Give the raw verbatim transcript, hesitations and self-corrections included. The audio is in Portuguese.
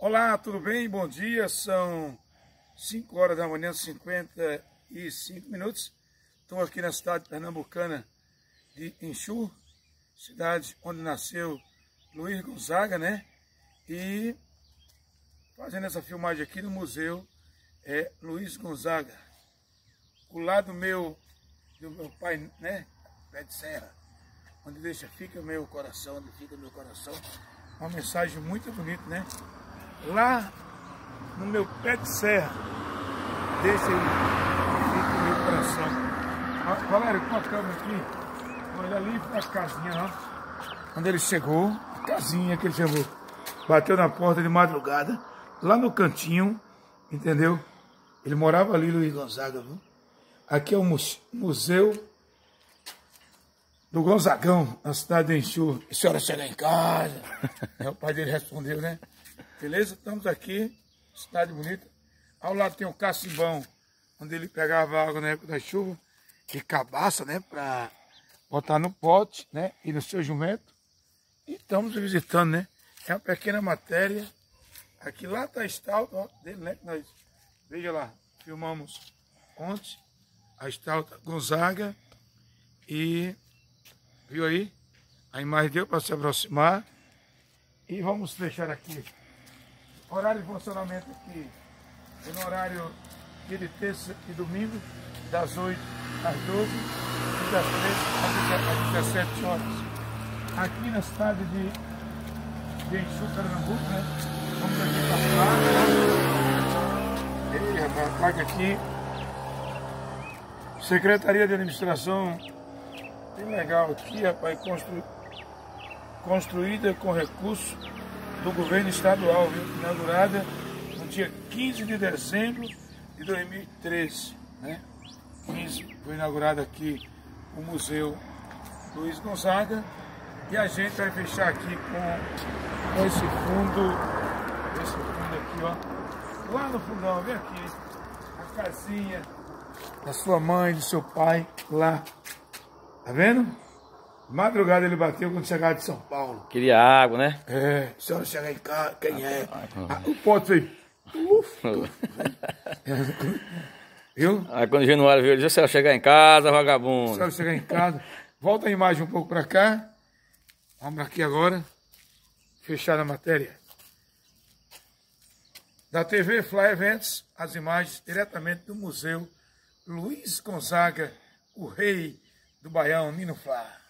Olá, tudo bem? Bom dia, são cinco horas da manhã, cinquenta e cinco minutos. Estamos aqui na cidade pernambucana de Enxurro, cidade onde nasceu Luiz Gonzaga, né? E fazendo essa filmagem aqui no museu é Luiz Gonzaga. O lado meu, do meu pai, né? Pé de serra, onde deixa, fica meu coração, onde fica meu coração. Uma mensagem muito bonita, né? Lá no meu pé de serra, deixa aí, fica o meu coração. Valério, com a câmera aqui, olha ali para a casinha, ó. Quando ele chegou, a casinha que ele chegou, bateu na porta de madrugada, lá no cantinho, entendeu? Ele morava ali, Luiz Gonzaga, viu? Aqui é o museu do Gonzagão, na cidade de Enxurro. A senhora chega em casa? É, o pai dele respondeu, né? Beleza? Estamos aqui, cidade bonita. Ao lado tem o cacimbão, onde ele pegava água na época da chuva, e cabaça, né? Para botar no pote, né? E no seu jumento. E estamos visitando, né? É uma pequena matéria. Aqui lá está a estátua, ó, dele, né? Nós, veja lá, filmamos ontem a estátua Gonzaga. E viu aí? A imagem deu para se aproximar. E vamos deixar aqui. Horário de funcionamento aqui é no horário de terça e domingo, das oito às doze e das treze às dezessete horas. Aqui na cidade de, de Enxurro, Pernambuco, né? Vamos aqui para a placa. Ei, rapaz, a placa aqui. Secretaria de Administração. Bem legal aqui, rapaz, constru, construída com recurso do governo estadual, viu? Inaugurada no dia quinze de dezembro de dois mil e treze, né? quinze, foi inaugurado aqui o Museu Luiz Gonzaga, e a gente vai fechar aqui com, com esse fundo, esse fundo aqui, ó, lá no fundão, vem aqui, a casinha da sua mãe, do seu pai, lá, tá vendo? Madrugada ele bateu quando chegava de São Paulo. Queria água, né? É, se ela chegar em casa, quem é? Ah, o pote veio. Uf, viu? Aí quando o Januário viu, ele disse: se ela chegar em casa, vagabundo. Se ela chegar em casa. Volta a imagem um pouco para cá. Vamos aqui agora. Fechar a matéria. Da T V Fly Events, as imagens diretamente do Museu Luiz Gonzaga, o rei do Baião, Nino Flá.